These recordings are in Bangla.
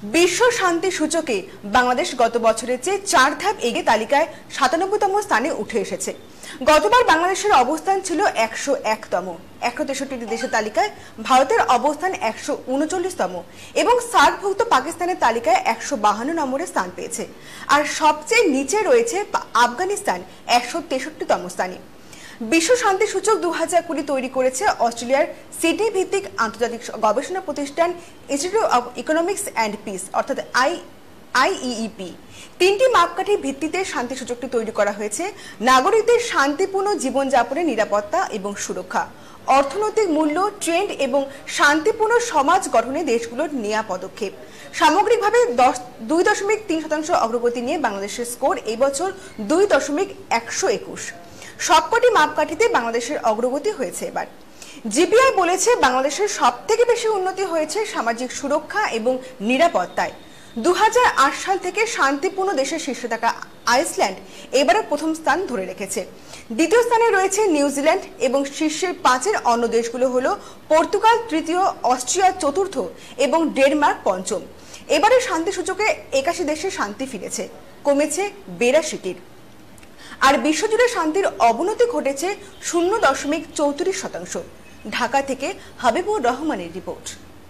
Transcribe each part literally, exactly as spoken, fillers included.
বিশ্ব শান্তি সূচকে বাংলাদেশ গত বছরের চেয়ে চার ধাপ এগিয়ে তালিকায় সাতানব্বইতম স্থানে উঠে এসেছে। গতবার বাংলাদেশের অবস্থান ছিল একশো একতম। একশো তেষট্টি দেশের তালিকায় ভারতের অবস্থান একশো উনচল্লিশতম এবং সার্কভুক্ত পাকিস্তানের তালিকায় একশো বাহান্ন নম্বরে স্থান পেয়েছে। আর সবচেয়ে নিচে রয়েছে আফগানিস্তান একশো তেষট্টিতম স্থানে। বিশ্ব শান্তি সূচক দু হাজার কুড়ি তৈরি করেছে অস্ট্রেলিয়ার সিডনি ভিত্তিক আন্তর্জাতিক গবেষণা প্রতিষ্ঠান institute of economics and peace অর্থাৎ আই আইইইপি। তিনটি মাপকাঠির ভিত্তিতে শান্তি সূচকটি তৈরি করা হয়েছে। নাগরিকদের শান্তিপূর্ণ জীবনযাপনের নিরাপত্তা এবং সুরক্ষা, অর্থনৈতিক মূল্য, ট্রেন্ড এবং শান্তিপূর্ণ সমাজ গঠনে দেশগুলোর নেওয়া পদক্ষেপ। সামগ্রিকভাবে দশ দুই দশমিক তিন শতাংশ অগ্রগতি নিয়ে বাংলাদেশের স্কোর এই বছর দুই দশমিক একশো একুশ। সবকটি মাপকাঠিতে বাংলাদেশের অগ্রগতি হয়েছে। এবার জিপিআই বলেছে বাংলাদেশের সব থেকে বেশি উন্নতি হয়েছে সামাজিক সুরক্ষা এবং নিরাপত্তায়। দু হাজার আট সাল থেকে শান্তিপূর্ণ দেশের শীর্ষে থাকা আইসল্যান্ড এবারে প্রথম স্থান ধরে রেখেছে। দ্বিতীয় স্থানে রয়েছে নিউজিল্যান্ড এবং শীর্ষের পাঁচের অন্য দেশগুলো হলো পর্তুগাল তৃতীয়, অস্ট্রিয়া চতুর্থ এবং ডেনমার্ক পঞ্চম। এবারে শান্তি সূচকে একাশি দেশে শান্তি ফিরেছে, কমেছে বিরাশিটির। আর বিশ্বজুড়ে শান্তির অবনতি ঘটেছে শূন্য দশমিক চৌত্রিশ শতাংশ। ঢাকা থেকে হাবিবুর রহমানের রিপোর্ট।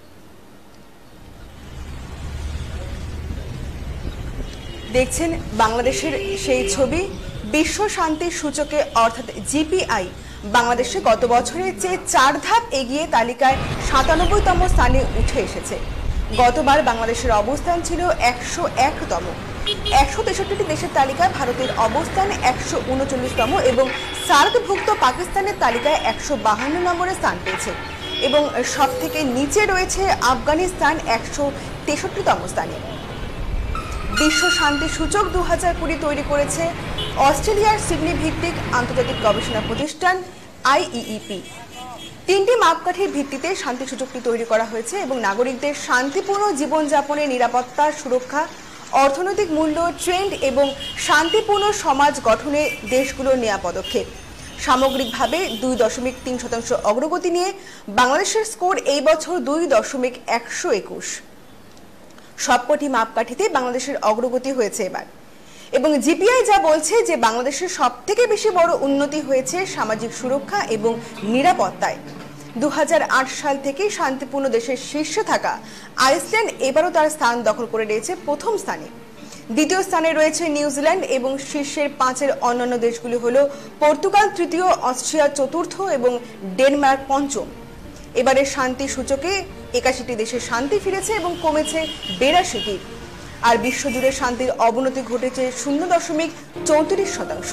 দেখছেন বাংলাদেশের সেই ছবি। বিশ্ব শান্তি সূচকে অর্থাৎ জিপিআই বাংলাদেশে গত বছরের চেয়ে চার ধাপ এগিয়ে তালিকায় সাতানব্বইতম স্থানে উঠে এসেছে। গতবার বাংলাদেশের অবস্থান ছিল একশো একতম। একশো তেষট্টি দেশের তালিকায় ভারতের অবস্থান একশো উনচল্লিশতম এবং সার্কভুক্ত পাকিস্তানের তালিকায় একশো বাহান্ন নম্বরে স্থান পেয়েছে এবং সব থেকে নিচে রয়েছে আফগানিস্তান একশো তেষট্টিতম স্থানে। বিশ্ব শান্তি সূচক দু হাজার কুড়ি তৈরি করেছে অস্ট্রেলিয়ার সিডনি ভিত্তিক আন্তর্জাতিক গবেষণা প্রতিষ্ঠান আইইইপি। তিনটি মাপকাঠির ভিত্তিতে শান্তি সূচকটি তৈরি করা হয়েছে এবং নাগরিকদের শান্তিপূর্ণ জীবনযাপনের নিরাপত্তা, সুরক্ষা, অর্থনৈতিক মূল্য, ট্রেন্ড এবং শান্তিপূর্ণ সমাজ গঠনে দেশগুলোর নেওয়া পদক্ষেপ। সামগ্রিকভাবে দুই দশমিক তিন শতাংশ অগ্রগতি নিয়ে বাংলাদেশের স্কোর এই বছর দুই দশমিক একশো একুশ। সবকটি মাপকাঠিতে বাংলাদেশের অগ্রগতি হয়েছে এবার। এবং জিপিআই যা বলছে যে বাংলাদেশের সব থেকে বেশি বড় উন্নতি হয়েছে সামাজিক সুরক্ষা এবং নিরাপত্তায়। দু হাজার আট সাল থেকে শান্তিপূর্ণ দেশের শীর্ষে থাকা আইসল্যান্ড এবারও তার স্থান দখল করে রয়েছে প্রথম স্থানে। দ্বিতীয় স্থানে রয়েছে নিউজিল্যান্ড এবং শীর্ষের পাঁচের অন্যান্য দেশগুলি হল পর্তুগাল তৃতীয়, অস্ট্রিয়া চতুর্থ এবং ডেনমার্ক পঞ্চম। এবারে শান্তি সূচকে একাশিটি দেশে শান্তি ফিরেছে এবং কমেছে বিরাশিটি। আর বিশ্বজুড়ে শান্তির অবনতি ঘটেছে শূন্য দশমিক চৌত্রিশ শতাংশ।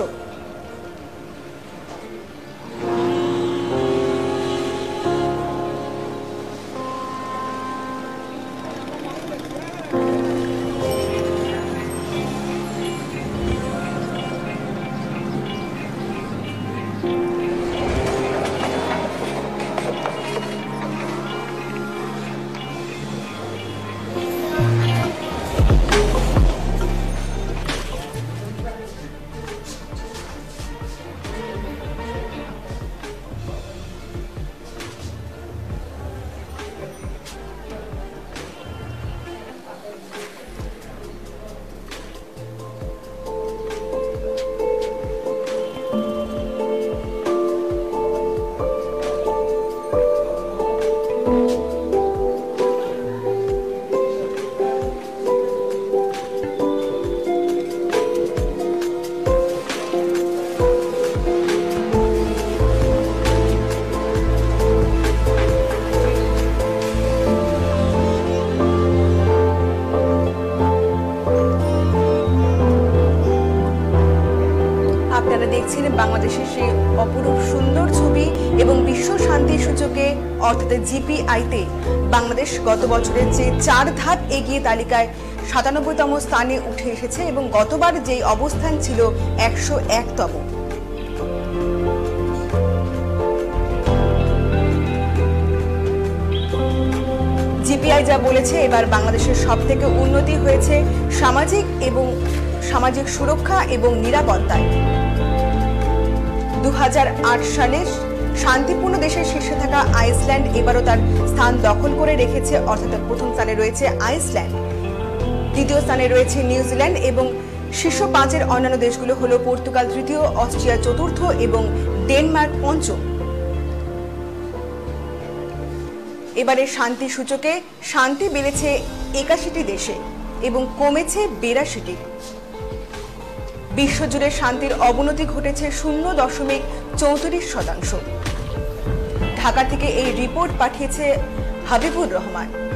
আপনারা দেখছেন বাংলাদেশের সেই অপরূপ সুন্দর ছবি এবং বিশ্ব শান্তি সূচকে অর্থাৎ জিপিআইতে বাংলাদেশ গত বছরের চেয়ে চার ধাপ এগিয়ে তালিকায় সাতানব্বইতম স্থানে উঠে এসেছে এবং গতবার যেই অবস্থান ছিল একশো একতম। জিপিআই যা বলেছে এবার বাংলাদেশের সব থেকে উন্নতি হয়েছে সামাজিক এবং সামাজিক সুরক্ষা এবং নিরাপত্তায়। দু হাজার আট সালে শান্তিপূর্ণ দেশের শীর্ষে থাকা আইসল্যান্ড এবারও তার স্থান দখল করে রেখেছে, অর্থাৎ প্রথম স্থানে রয়েছে আইসল্যান্ড দ্বিতীয় স্থানে রয়েছে নিউজিল্যান্ড এবং শীর্ষ পাঁচের অন্যান্য দেশগুলো হলো পর্তুগাল তৃতীয়, অস্ট্রিয়া চতুর্থ এবং ডেনমার্ক পঞ্চম। এবারে শান্তি সূচকে শান্তি বেড়েছে একাশিটি দেশে এবং কমেছে বিরাশিটি। বিশ্বজুড়ে শান্তির অবনতি ঘটেছে শূন্য দশমিক চৌত্রিশ শতাংশ। ঢাকা থেকে এই রিপোর্ট পাঠিয়েছে হাবিবুর রহমান।